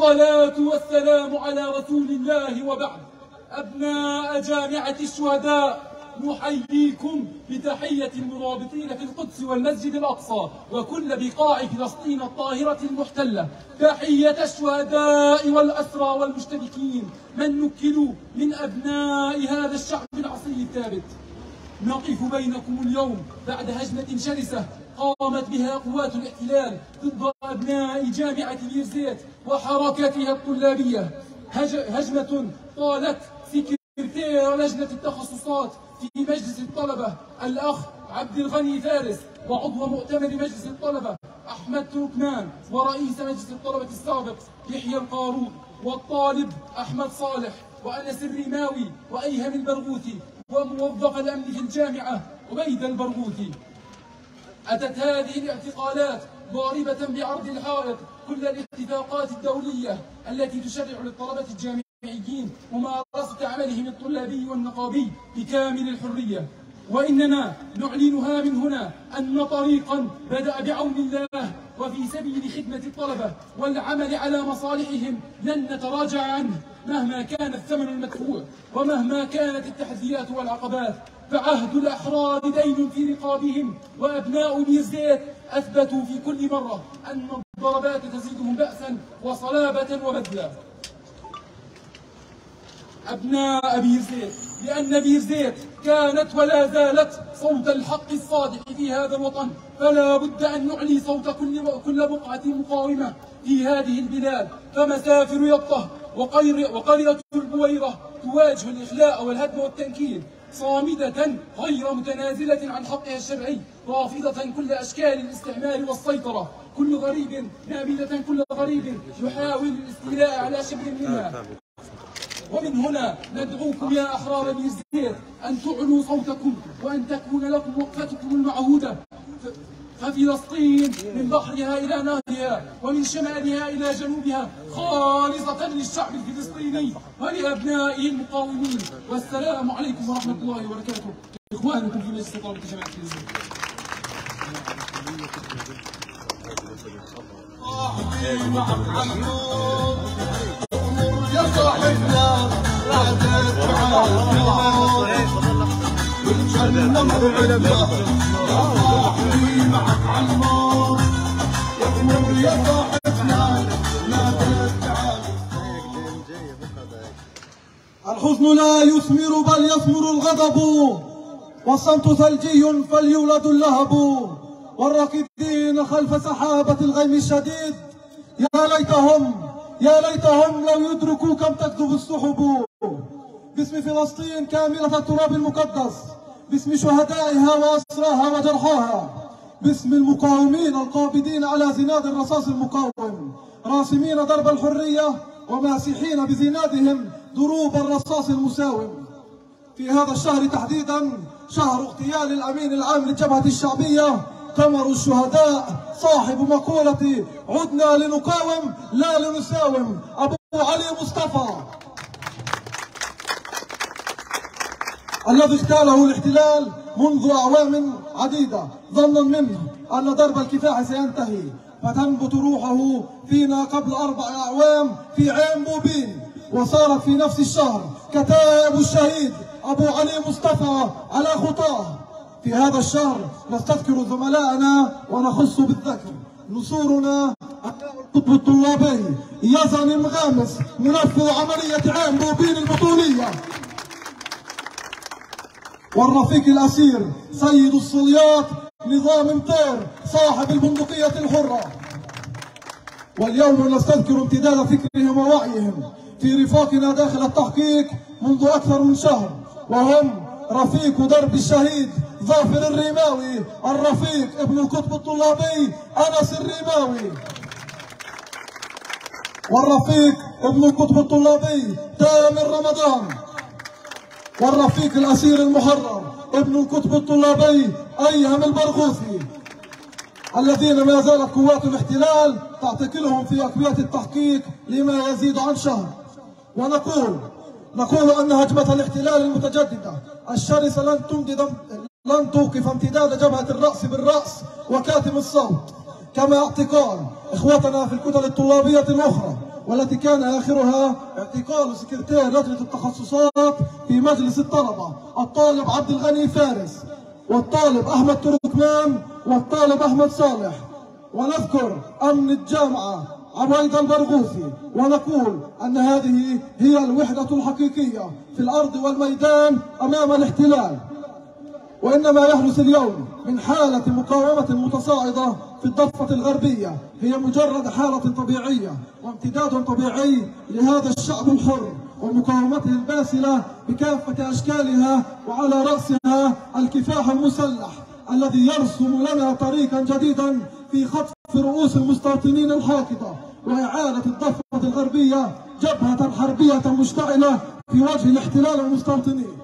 والصلاة والسلام على رسول الله وبعد. أبناء جامعة الشهداء، نحييكم بتحية المرابطين في القدس والمسجد الأقصى وكل بقاع فلسطين الطاهرة المحتلة، تحية الشهداء والأسرى والمشتبكين من نكلوا من أبناء هذا الشعب الأصيل الثابت. نقف بينكم اليوم بعد هجمة شرسة قامت بها قوات الاحتلال ضد أبناء جامعة بير زيت وحركتها الطلابية، هجمة طالت سكرتير لجنة التخصصات في مجلس الطلبة الأخ عبد الغني فارس، وعضو مؤتمر مجلس الطلبة أحمد تركمان، ورئيس مجلس الطلبة السابق يحيى القارون، والطالب أحمد صالح، وأنس الرماوي، وأيهم البرغوثي، وموظف الأمن في الجامعة عبيد البرغوثي. أتت هذه الاعتقالات ضاربة بعرض الحائط كل الاتفاقات الدولية التي تشرع للطلبة الجامعيين ممارسة عملهم الطلابي والنقابي بكامل الحرية، وإننا نعلنها من هنا أن طريقا بدأ بعون الله وفي سبيل خدمة الطلبة والعمل على مصالحهم لن نتراجع عنه مهما كان الثمن المدفوع ومهما كانت التحديات والعقبات، فعهد الأحرار دين في رقابهم، وأبناء بير زيت أثبتوا في كل مرة أن الضربات تزيدهم بأسا وصلابة وبذلا. أبناء بير زيت، لأن بير زيت كانت ولا زالت صوت الحق الصادق في هذا الوطن، فلا بد أن نعلي صوت كل بقعة مقاومة في هذه البلاد، فمسافر يطه وقرية البويرة تواجه الإخلاء والهدم والتنكيل صامدة غير متنازلة عن حقها الشرعي، رافضة كل أشكال الاستعمار والسيطرة، كل غريب نابذة كل غريب يحاول الاستيلاء على شبر منها. ومن هنا ندعوكم يا أحرار بير زيت أن تعلوا صوتكم وأن تكون لكم وقفتكم المعهودة، ففلسطين من بحرها إلى نهرها ومن شمالها إلى جنوبها خالصة للشعب الفلسطيني ولأبنائه المقاومين. والسلام عليكم ورحمة الله وبركاته. إخوانكم في مجلس طلبة جامعة بير زيت. يا صاحبنا لا تدفع والجنة موعدنا، يا صاحبي معك عالنار يا صاحبنا لا تدفع. الحزن لا يثمر بل يثمر الغضب، والصمت ثلجي فليولد اللهب، والراكدين خلف سحابة الغيم الشديد يا ليتهم لو يدركوا كم تكذب السحب. باسم فلسطين كاملة التراب المقدس، باسم شهدائها وأسراها وجرحاها، باسم المقاومين القابضين على زناد الرصاص المقاوم، راسمين درب الحرية وماسحين بزنادهم دروب الرصاص المساوم. في هذا الشهر تحديدا، شهر اغتيال الأمين العام للجبهة الشعبية قمر الشهداء صاحب مقولة عدنا لنقاوم لا لنساوم، أبو علي مصطفى، الذي اغتاله الاحتلال منذ أعوام عديدة ظنا منه أن درب الكفاح سينتهي، فتنبت روحه فينا قبل 4 أعوام في عين بوبين، وصارت في نفس الشهر كتائب الشهيد أبو علي مصطفى على خطاه. في هذا الشهر نستذكر زملائنا ونخص بالذكر نصورنا القطب الطلابي يزن مغامس منفذ عملية عين بوبين البطولية، والرفيق الأسير سيد الصليات نظام مطير صاحب البندقية الحرة. واليوم نستذكر امتداد فكرهم ووعيهم في رفاقنا داخل التحقيق منذ أكثر من شهر، وهم رفيق درب الشهيد ظافر الرماوي، الرفيق ابن القطب الطلابي أنس الرماوي، والرفيق ابن القطب الطلابي تامر رمضان، والرفيق الأسير المحرر ابن القطب الطلابي أيهم البرغوثي، الذين ما زالت قوات الاحتلال تعتقلهم في أكبية التحقيق لما يزيد عن شهر. ونقول أن هجمة الاحتلال المتجددة الشرسة لن توقف امتداد جبهة الرأس بالرأس وكاتم الصوت، كما اعتقال إخوتنا في الكتل الطلابية الأخرى والتي كان آخرها اعتقال سكرتير لجنة التخصصات في مجلس الطلبة الطالب عبد الغني فارس والطالب أحمد تركمان والطالب أحمد صالح. ونذكر أمن الجامعة عبيد البرغوثي ونقول أن هذه هي الوحدة الحقيقية في الأرض والميدان أمام الاحتلال. وإنما يحدث اليوم من حالة مقاومة متصاعدة في الضفة الغربية هي مجرد حالة طبيعية وامتداد طبيعي لهذا الشعب الحر ومقاومته الباسلة بكافة أشكالها، وعلى رأسها الكفاح المسلح الذي يرسم لنا طريقا جديدا في خطف رؤوس المستوطنين الحاقدة وإعادة الضفة الغربية جبهة حربية مشتعلة في وجه الاحتلال والمستوطنين.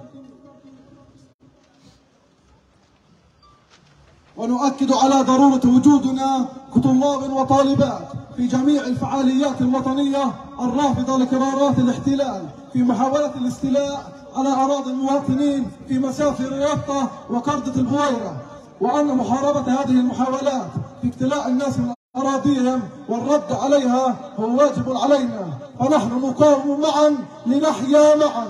ونؤكد على ضرورة وجودنا كطلاب وطالبات في جميع الفعاليات الوطنية الرافضة لقرارات الاحتلال في محاولة الاستيلاء على أراضي المواطنين في مسافر الربطة وقردة البويرة، وأن محاربة هذه المحاولات في اقتلاع الناس من أراضيهم والرد عليها هو واجب علينا، فنحن نقاوم معا لنحيا معا.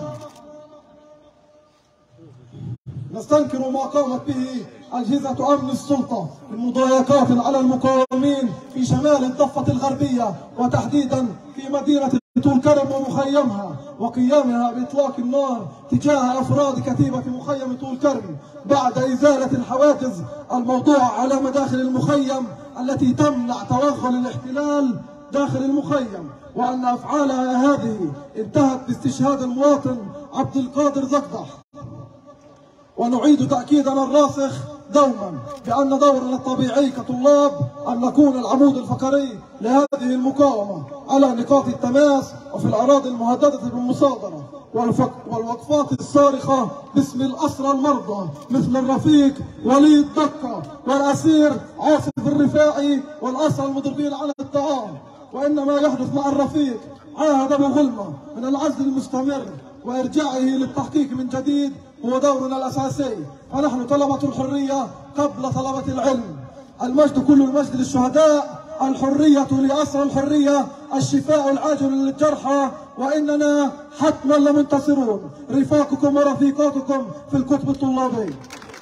نستنكر ما قامت به أجهزة أمن السلطة من مضايقات على المقاومين في شمال الضفة الغربية وتحديدا في مدينة طول كرم ومخيمها، وقيامها بإطلاق النار تجاه أفراد كتيبة مخيم طول كرم بعد إزالة الحواجز الموضوعة على مداخل المخيم التي تمنع توغل الاحتلال داخل المخيم، وأن أفعالها هذه انتهت باستشهاد المواطن عبد القادر زقدح. ونعيد تأكيدنا الراسخ دوما بأن دورنا الطبيعي كطلاب أن نكون العمود الفقري لهذه المقاومة على نقاط التماس وفي الأراضي المهددة بالمصادرة، والوقفات الصارخة باسم الأسرى المرضى مثل الرفيق وليد دكة والأسير عاصف الرفاعي والأسرى المضربين على الطعام. وإن ما يحدث مع الرفيق عاهد أبو غلمة من العزل المستمر وإرجاعه للتحقيق من جديد هو دورنا الأساسي، فنحن طلبة الحرية قبل طلبة العلم. المجد كل المجد للشهداء، الحرية لأسرى الحرية، الشفاء العاجل للجرحى، وإننا حتما لمنتصرون. رفاقكم ورفيقاتكم في الكتب الطلابي.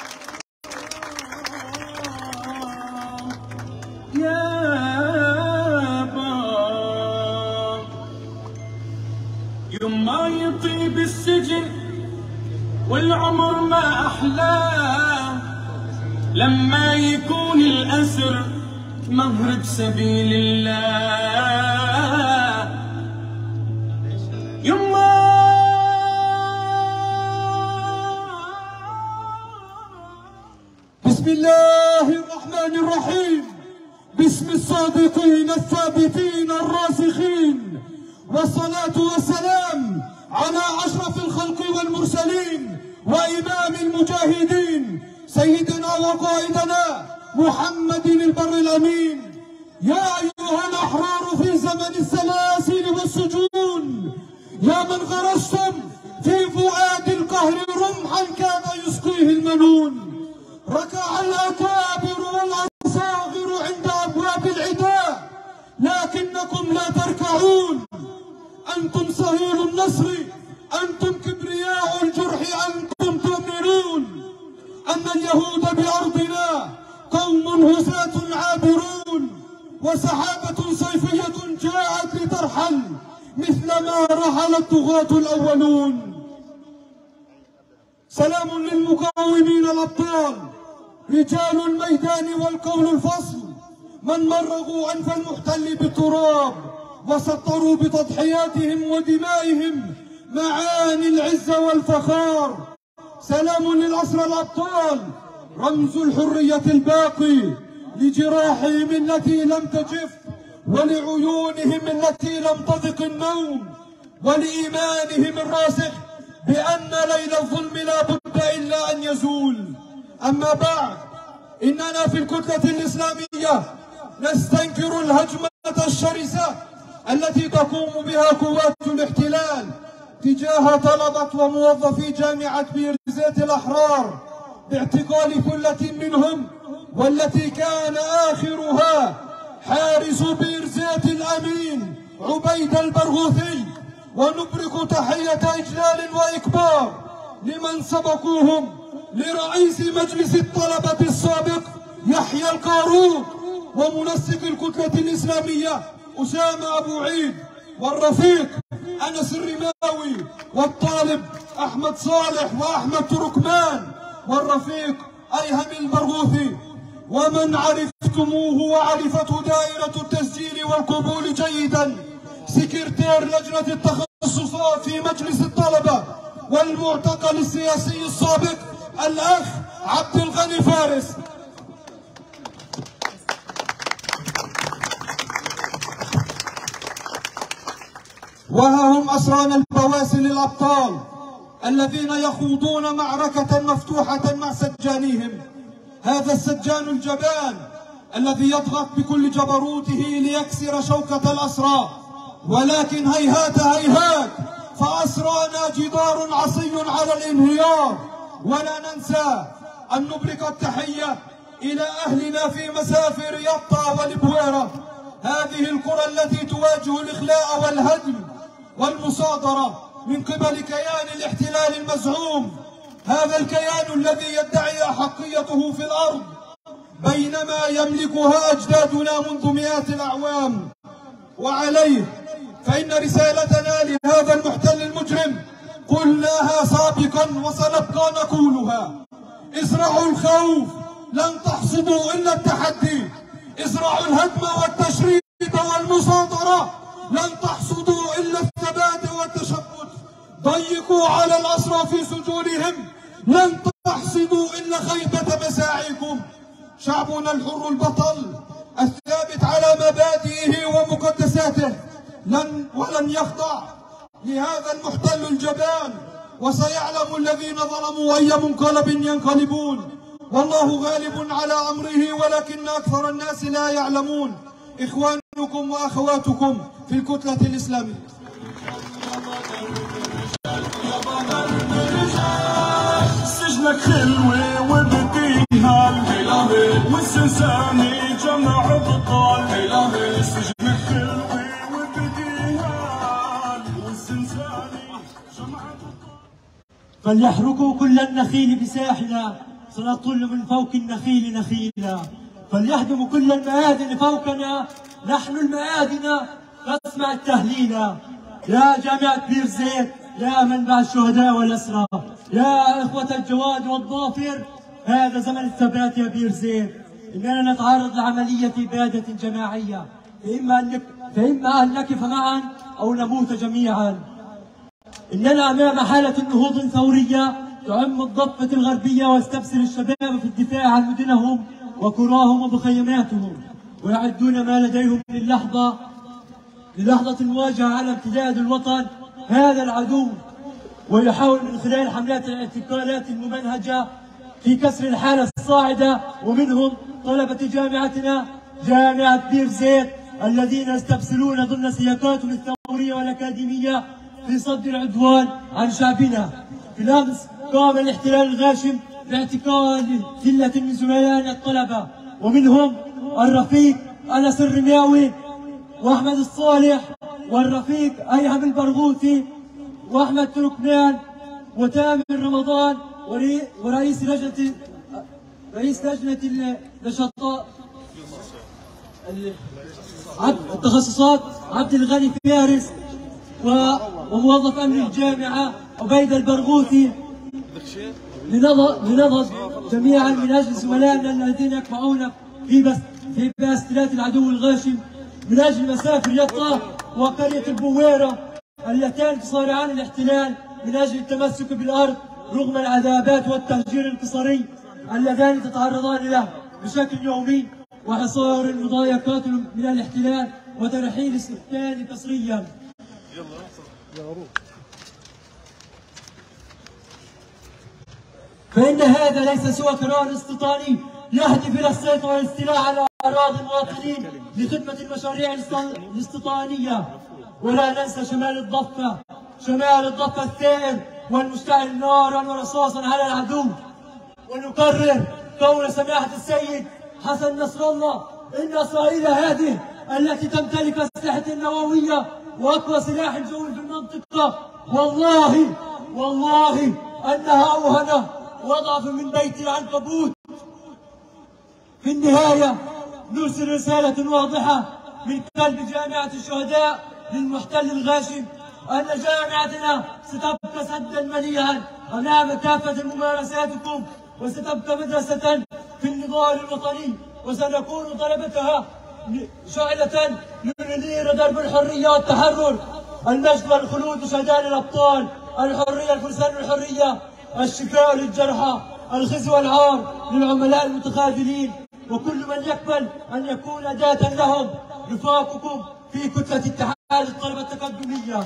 يوم ما يطيب السجن والعمر ما أحلاه، لما يكون الأسر مهر بسبيل الله. يما بسم الله الرحمن الرحيم، باسم الصادقين الثابتين الراسخين، والصلاة والسلام على أشرف الخلق والمرسلين وإمام المجاهدين سيدنا وقائدنا محمد البر الأمين. يا أيها الأحرار في زمن السلاسل والسجون، يا من غرستم في فؤاد القهر رمحا كان يسقيه المنون، ركع الأكابر والأصاغر عند أبواب العداء لكنكم لا تركعون. أنتم صهيل النصر، أنتم كبرياء الجرح، أنتم تؤمنون أن اليهود بأرضنا قوم هزاة عابرون وسحابة صيفية جاءت لترحل مثلما رحل الطغاة الأولون. سلام للمقاومين الأبطال رجال الميدان والقول الفصل، من مرغوا أنف المحتل بالتراب وسطروا بتضحياتهم ودمائهم معاني العزة والفخار. سلام للأسرى الأبطال رمز الحرية الباقي، لجراحهم التي لم تجف ولعيونهم التي لم تذق النوم، ولإيمانهم الراسخ بأن ليل الظلم لا بد إلا أن يزول. أما بعد، إننا في الكتلة الإسلامية نستنكر الهجمة الشرسة التي تقوم بها قوات الاحتلال تجاه طلبة وموظفي جامعة بيرزيت الأحرار باعتقال ثلة منهم، والتي كان آخرها حارس بيرزيت الأمين عبيد البرغوثي، ونبرك تحية إجلال وإكبار لمن سبقوهم لرئيس مجلس الطلبة السابق يحيى القارود، ومنسق الكتلة الإسلامية أسامة أبو عيد، والرفيق أنس الرماوي، والطالب أحمد صالح وأحمد تركمان، والرفيق أيهم البرغوثي، ومن عرفتموه وعرفته دائرة التسجيل والقبول جيدا سكرتير لجنة التخصصات في مجلس الطلبة والمعتقل السياسي السابق الأخ عبد الغني فارس. وها هم أسران البواسل الأبطال الذين يخوضون معركة مفتوحة مع سجانيهم. هذا السجان الجبان الذي يضغط بكل جبروته ليكسر شوكة الأسرى، ولكن هيهات هيهات، فأسرانا جدار عصي على الانهيار. ولا ننسى أن نبرك التحية إلى أهلنا في مسافر يطا والبويرة، هذه القرى التي تواجه الإخلاء والهدم والمصادرة من قبل كيان الاحتلال المزعوم، هذا الكيان الذي يدعي أحقيته في الأرض بينما يملكها أجدادنا منذ مئات الأعوام. وعليه فإن رسالتنا لهذا المحتل المجرم قلناها سابقا وسنبقى نقولها: ازرعوا الخوف لن تحصدوا إلا التحدي، ازرعوا الهدم والتشريد والمصادرة لن تحصدوا إلا الثبات والتشبث، ضيقوا على الأسرى في سجونهم لن تحصدوا إلا خيبة مساعيكم. شعبنا الحر البطل الثابت على مبادئه ومقدساته ولن يخضع لهذا المحتل الجبان، وسيعلم الذين ظلموا أي منقلب ينقلبون، والله غالب على أمره ولكن أكثر الناس لا يعلمون. إخوانكم وأخواتكم في الكتلة الإسلامية. سجنك خلوة وبديها والسنساني جمع بطال، سجنك خلوة وبديها والسنساني جمع بطال. فليحرقوا كل النخيل بساحنا، سنطل من فوق النخيل نخيلا، فليهدموا كل المآذن فوقنا، نحن المآذن فاسمع التهليلا. يا جامعة بير زيت، يا منبع الشهداء والأسرى، يا إخوة الجواد والظافر، هذا زمن الثبات يا بير زيت. إننا نتعرض لعملية إبادة جماعية، فإما أن نكف معا أو نموت جميعا. إننا أمام حالة نهوض ثورية تعم الضفة الغربية واستبصر الشباب في الدفاع عن مدنهم وقراهم ومخيماتهم، ويعدون ما لديهم للحظة المواجهة على امتداد الوطن هذا العدو، ويحاول من خلال حملات الاعتقالات الممنهجة في كسر الحالة الصاعدة، ومنهم طلبة جامعتنا جامعة بير زيت الذين يستبصرون ضمن سياقاتهم الثورية والأكاديمية في صد العدوان عن شعبنا. في الأمس قام الاحتلال الغاشم باعتقال ثلة من زملائنا الطلبة، ومنهم الرفيق أنس الرماوي وأحمد الصالح، والرفيق أيهم البرغوثي، وأحمد تركمان، وتامر رمضان، ورئيس لجنة النشاطات التخصصات عبد الغني فارس، وموظف أمن الجامعة عبيد البرغوثي، لنضغط جميعا من أجل زملائنا الذين يقمعون في باستيلات العدو الغاشم من أجل مسافر يطا وقرية البويرة اللتان تصارعان الاحتلال من أجل التمسك بالأرض رغم العذابات والتهجير القسري اللذان تتعرضان له بشكل يومي، وحصار المضايقات من الاحتلال وترحيل السكان قسريا. فإن هذا ليس سوى قرار استيطاني يهدف إلى السيطرة والاستيلاء على أراضي المواطنين لخدمة المشاريع الاستيطانية. ولا ننسى شمال الضفة الثائر والمشتعل نارا ورصاصا على العدو. ونكرر قول سماحة السيد حسن نصر الله: إن إسرائيل هذه التي تمتلك أسلحة نووية وأقوى سلاح جوي في المنطقة، والله أنها أوهنة وأضعف من بيت العنكبوت. في النهاية نرسل رسالة واضحة من قلب جامعة الشهداء للمحتل الغاشم أن جامعتنا ستبقى سدا منيعا أمام كافة ممارساتكم، وستبقى مدرسة في النضال الوطني، وسنكون طلبتها شعلة لننير درب الحرية والتحرر. المجد والخلود لشهداء الأبطال، الحرية الفرسان الحرية، الشفاء للجرحى، الخزي والعار للعملاء المتخاذلين، وكل من يقبل أن يكون أداة لهم. رفاقكم في كتلة اتحاد الطلبة التقدمية.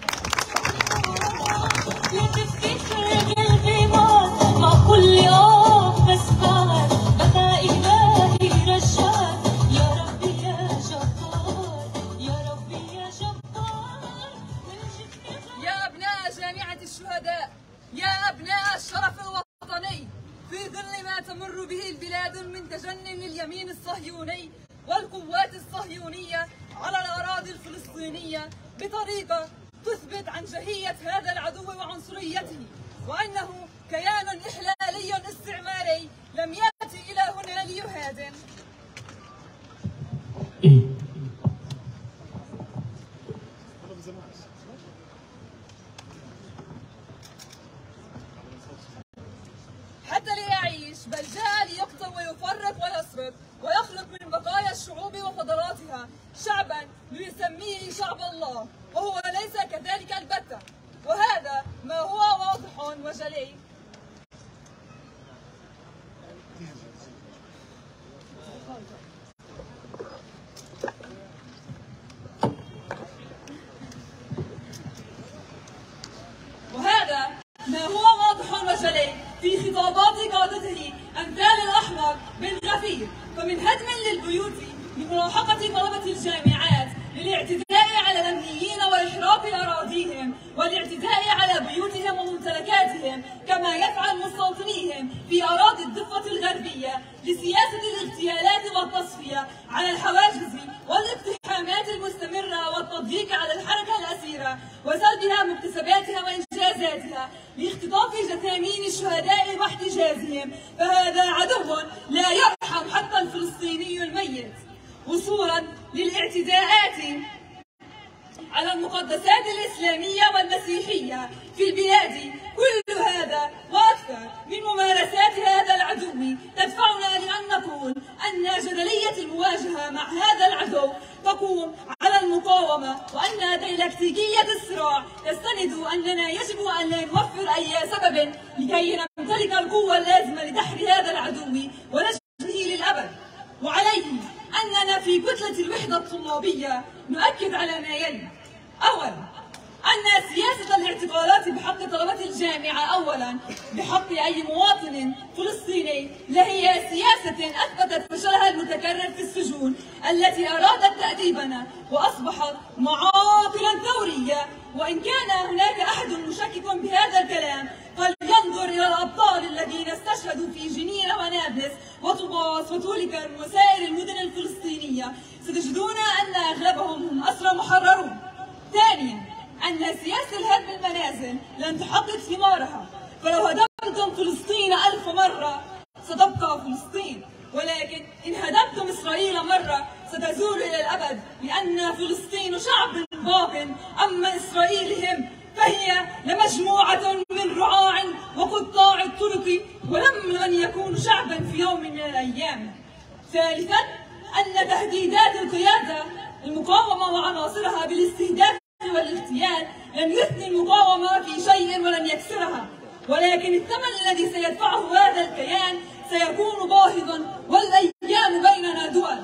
مع كل مسمار بكى إلهي رشاد، يا ربي يا جبار، يا ربي يا جبار. يا أبناء جامعة الشهداء، يا أبناء الشرف الوطني، في ظل ما تمر به البلاد من تجنن اليمين الصهيوني والقوات الصهيونية على الأراضي الفلسطينية بطريقة تثبت عنجهية هذا العدو وعنصريته، وأنه كيان إحلالي استعماري لم يأتي إلى هنا ليهادن. حتى ليعيش، بل جاء ليقتل ويفرق ويسرق ويخلق من بقايا الشعوب وفضلاتها شعبا ليسميه شعب الله، وهو ليس كذلك البتة، وهذا ما هو واضح وجلي. في خطابات قادته أمثال الأحمر بن غفير، فمن هدم للبيوت لملاحقة طلبة الجامعات للاعتداء على الأمنيين وإحراق أراضيهم والاعتداء على بيوتهم وممتلكاتهم، كما يفعل مستوطنيهم في أراضي الضفة الغربية لسياسة الاغتيالات والتصفية على الحواجز والاقتحامات المستمرة والتضييق على الحركة الأسيرة وسلبها مكتسباتها وإنجازاتها لاختطاف جثامين الشهداء واحتجازهم، فهذا عدو لا يرحم حتى الفلسطيني الميت. وصولا للاعتداءات على المقدسات الإسلامية والمسيحية في البلاد، كل هذا وأكثر من ممارسات هذا العدو تدفعنا لأن نقول أن جدلية المواجهة مع هذا العدو تقوم على المقاومة، وأن ديالكتيكية الصراع تستند أننا يجب أن لا نوفر أي سبب لكي نمتلك القوة اللازمة لدحر هذا العدو ونجمه للأبد. وعليه أننا في كتلة الوحدة الطلابية نؤكد على ما يلي: أولا، أن سياسة الاعتقالات بحق طلبة الجامعة أولا بحق أي مواطن فلسطيني لهي سياسة أثبتت فشلها المتكرر في السجون التي أرادت تأديبنا وأصبحت معاقلا ثورية. وإن كان هناك أحد مشكك بهذا الكلام فلينظر إلى الأبطال الذين استشهدوا في جنين ونابلس وطوباس وتولكن وسائر المدن الفلسطينية، ستجدون أن أغلبهم هم أسرى محررون. ثانيا، أن سياسة الهدم المنازل لن تحقق ثمارها، فلو هدمتم فلسطين 1000 مرة ستبقى فلسطين، ولكن إن هدمتم إسرائيل مرة ستزول إلى الأبد، لأن فلسطين شعب باق، أما إسرائيل فهي لمجموعة من رعاع وقطاع الطرق، ولم يكونوا شعبا في يوم من الأيام. ثالثا، أن تهديدات القيادة المقاومة وعناصرها بالاستهداف والاغتيال لن يثني المقاومة في شيء ولن يكسرها، ولكن الثمن الذي سيدفعه هذا الكيان سيكون باهظا والأيام بيننا دول.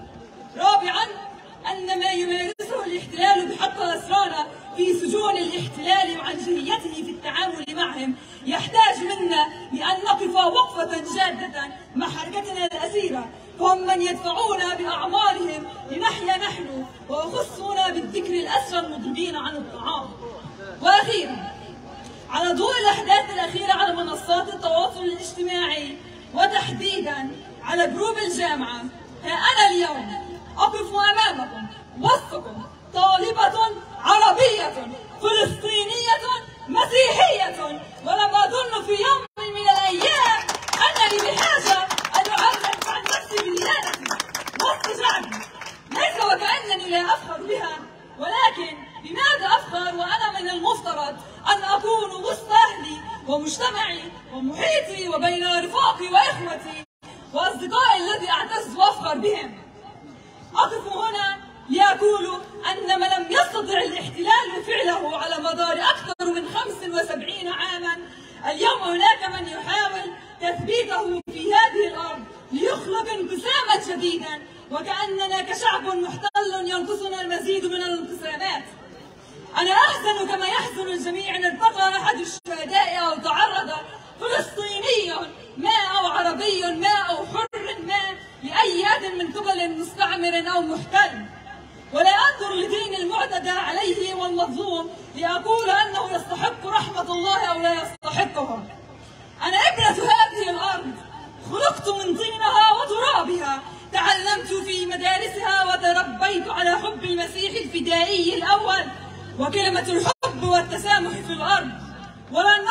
رابعا، أن ما يمارسه الاحتلال بحق أسرانا في سجون الاحتلال وعنجهيته في التعامل معهم يحتاج منا لأن نقف وقفة جادة مع حركتنا الأسيرة، فهم من يدفعونا بأعمارهم لنحيا نحن ويخصونا بالذكر الأسرى المضربين عن الطعام. وأخيرا، على ضوء الأحداث الأخيرة على منصات التواصل الاجتماعي وتحديدا على جروب الجامعة، ها أنا اليوم أقف أمامكم وسطكم طالبة عربية فلسطينية مسيحية، ولم أظن في يوم من الأيام أنني بحاجة أن أعرف عن نفسي بديانتي وسط شعبي، ليس وكأنني لا أفخر بها، ولكن بماذا أفخر وأنا من المفترض أن أكون وسط أهلي ومجتمعي ومحيطي وبين رفاقي وإخوتي وأصدقائي الذي أعتز وأفخر بهم. أقف هنا لأقول أن ما لم يستطع الاحتلال فعله على مدار أكثر من 75 عاما، اليوم هناك من يحاول تثبيته في هذه الأرض ليخلق انقساما جديدا، وكأننا كشعب محتل ينقصنا المزيد من الانقسامات. أنا أحزن كما يحزن الجميع أن ارتقى أحد الشهداء أو تعرض فلسطيني ما أو عربي ما أو حر ما لأي يد من قبل مستعمر أو محتل، ولا أنظر لدين المعتدى عليه والمظلوم لأقول أنه يستحق رحمة الله أو لا يستحقها. أنا ابنة هذه الأرض، خلقت من طينها وترابها، تعلمت في مدارسها وتربيت على حب المسيح الفدائي الأول وكلمة الحب والتسامح في الأرض، ولن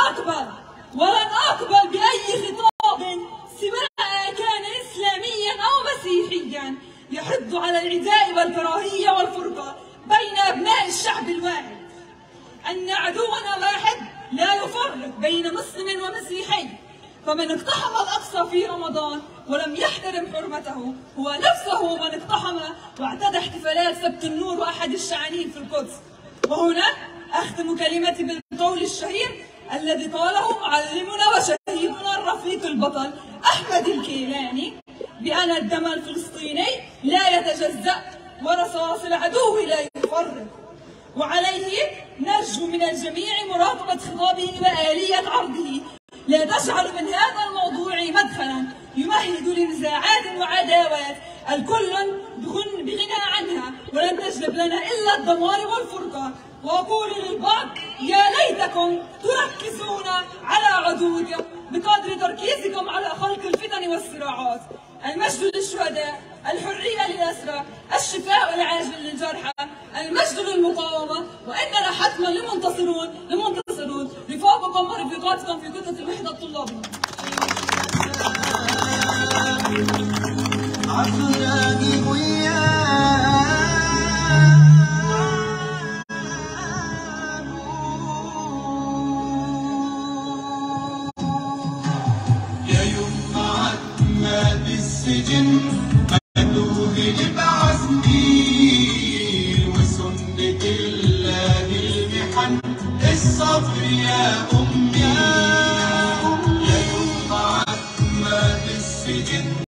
أقبل بأي خطاب سواء كان إسلاميا أو مسيحيا يحض على العداء والكراهية والفرقة بين أبناء الشعب الواحد. أن عدونا واحد لا يفرق بين مسلم ومسيحي، فمن اقتحم الأقصى في رمضان ولم يحترم حرمته هو نفسه من اقتحم واعتدى احتفالات سبت النور وأحد الشعانين في القدس. وهنا أختم كلمتي بالقول الشهير الذي قاله معلمنا وشهيدنا الرفيق البطل أحمد الكيلاني بأن الدم الفلسطيني لا يتجزأ ورصاص العدو لا يفرق. وعليه نرجو من الجميع مراقبة خطابه وآلية عرضه، لا تجعل من هذا الموضوع مدخلا يمهد لنزاعات وعداوات الكل بغنى عنها ولن تجلب لنا إلا الدمار والفرقة. وأقول للبعض يا ليتكم تركزون على عدوكم بقدر تركيزكم على خلق الفتن والصراعات. المجد للشهداء، الحرية للأسرى، الشفاء العاجل للجرحى، المجد للمقاومة، وإننا حتما لمنتصرون رفاقكم ورفيقاتكم في كتلة الوحدة الطلابية. يا يوم عتمة بالسجن مدوه بعزمي وسنة الله المحن الصبر يا أمي. يا يوم عتمة بالسجن